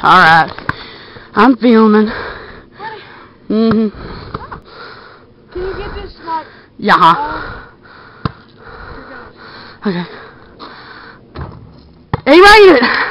Alright. I'm filming. Can you get this, like... Yeah. Here goes. Okay. He made it!